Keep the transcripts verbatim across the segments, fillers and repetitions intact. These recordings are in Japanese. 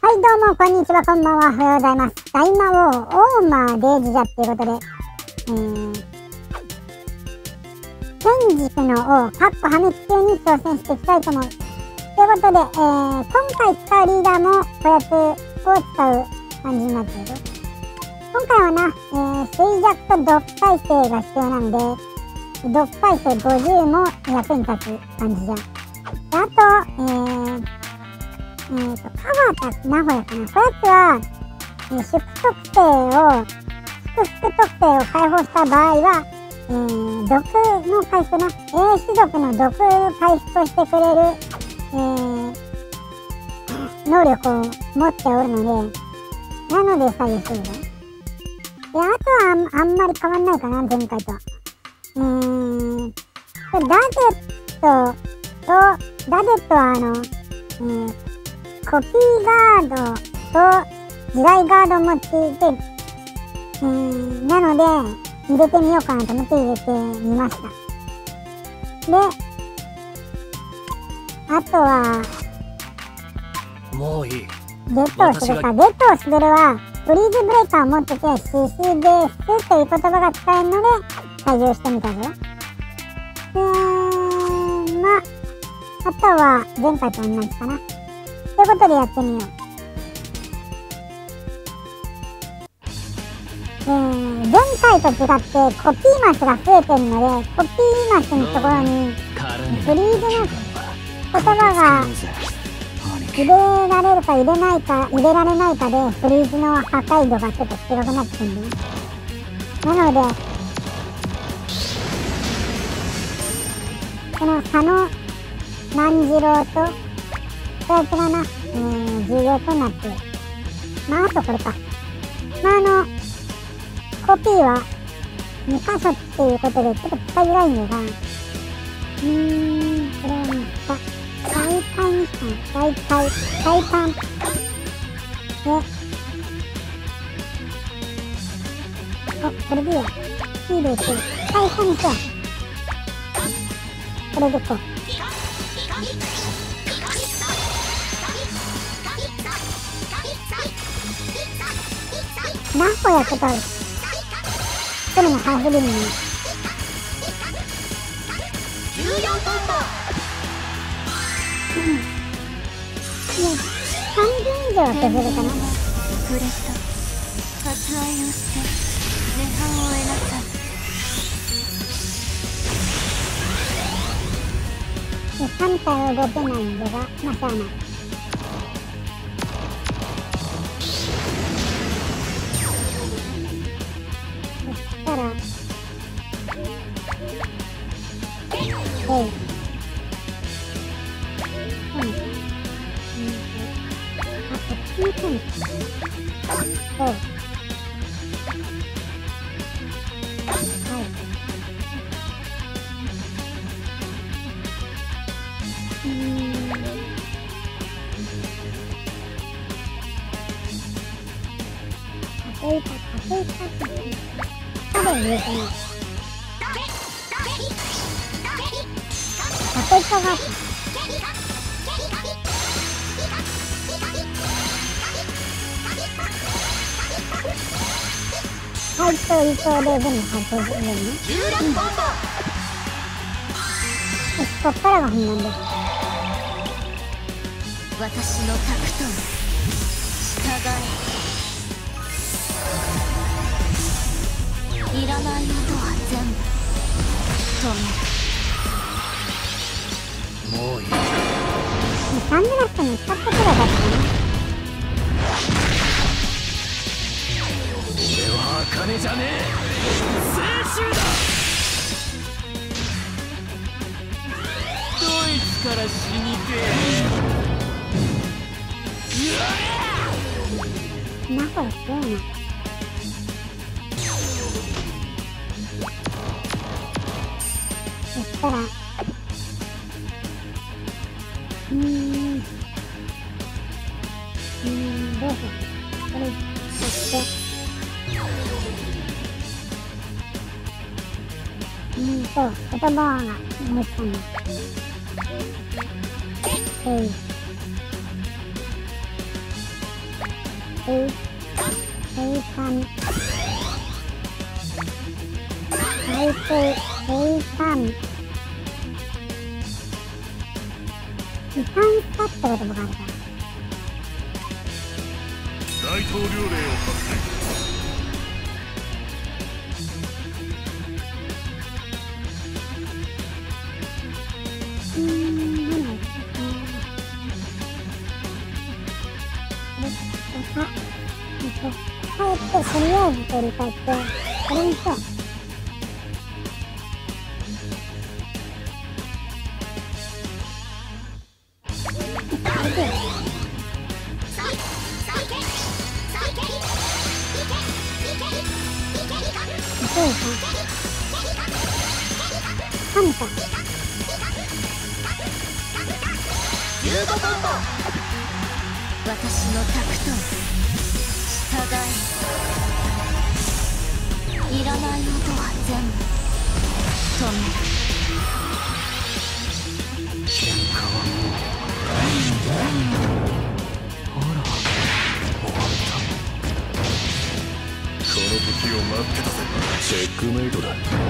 はい、どうも、こんにちは、こんばんは、おはようございます。大魔王、オーマーデイジじゃっていうことで、えー、天竺の王、かっこ破滅級に挑戦していきたいと思う。ということで、えー、今回使うリーダーも、こやつを使う感じになっている。今回はな、えー、衰弱と毒耐性が必要なので、毒耐性ごじゅうも役に立つ感じじゃん。で、あと、えー、えーと、カバータ名古屋かな。こやつは、えー、祝福特性を、祝福特性を解放した場合は、えー、毒の回復な、英種族の毒回復をしてくれる、えー、能力を持っておるので、なので採用するんだ。で、あとはあん、あんまり変わんないかな、前回と。えー、これダゼットと、ダゼットはあの、えー、コピーガードと地雷ガードを用いて、えー、なので入れてみようかなと思って入れてみました。で、あとはもういい。 レッドをするか。レッドをするはフリーズブレイカーを持ってて シーシー ですという言葉が使えるので採用してみたぞ。で、まああとは前回と同じかなということでやってみよう。えー、前回と違ってコピーマスが増えてるので、コピーマスのところにフリーズの言葉が入れられるか入れないか入れられないかでフリーズの破壊度がちょっと違くなってくるんで、なのでこの佐野万次郎とこやつがな、えー、重要となっている。まあ、あとこれか。まあ、あの、コピーはにかしょっていうことで、ちょっと使いづらいんだが、うーん、これはね、大体にしたの。大体、大胆。で、お、これでいいや。いいです。大胆にしよう。これでこう。何個やってたの一人のハーフリムにじゅうよんコンボ、うん、さんびょう以上削るかな。 触れた割愛をして涅槃を得なさい。 でさん体は動けないんだが、まあしゃあない。たら、えい、うん、うん、あ、こっちに来るんですか。おう、はい、うーん、かけいた、かけいたって言って。多分入れてない。パペットがあった。配当理想で全部配当するね。うん。よし、こっからが本番です。 私のタクトに従え。いらない音は全部止める。 もういい。 サングラスに使ってくればよかったね。 俺は茜じゃねえ。青春だ。ドイツから死にてえ。 名古屋強いな。そしたら、うーん、うーん、どうしよう。これ、そして、うーんと、言葉が思いつかない。えい。 えいえいかん最低えいかん違反したってこともあるから。 大統領令を発令。 うーん、なんだろう。あ、えっと、帰ってとりあえず取り替えて、これにしよう。神か。 私のタクトに従え。いらない音は全部止める。 喧嘩はもうほら終わった。この時を待ってたぜ。チェックメイトだ。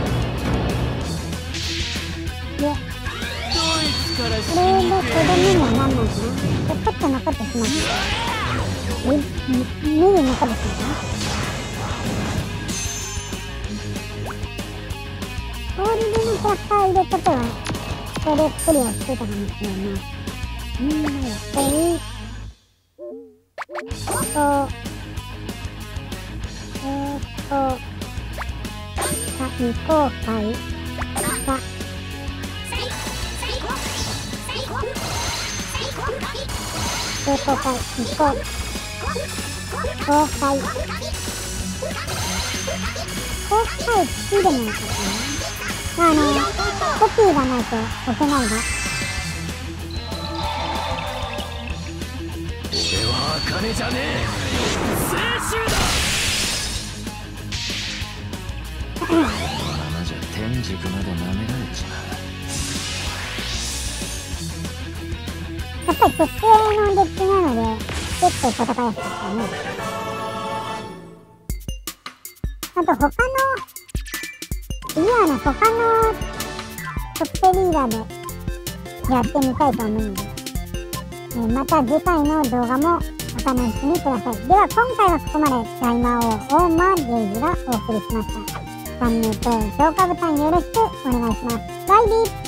で、これで子供にはなんないかな。ちょっと残ってしまった。み、み、みり残ってしまったな。氷でのキャラクターを入れとけば、これでクリアしてたかもしれないな。うん、なんだ、これに、えっと、えーっと、さ、未公開、さ、成功回、未公、公開、公開付きでもよかったな。まあ、あの、コピーがないと押せないが。 俺は茜じゃねえ。青春だ。このままじゃ天竺まで舐められちまう。 やっぱり鉄製のデッキなので、結構戦いやすかったね。あと他の、次はね、他の特定リーダーでやってみたいと思うので、えー、また次回の動画もお楽しみください。では今回はここまで大魔王大間ゲイズがお送りしました。チャンネル登録、評価ボタンよろしくお願いします。バイビー。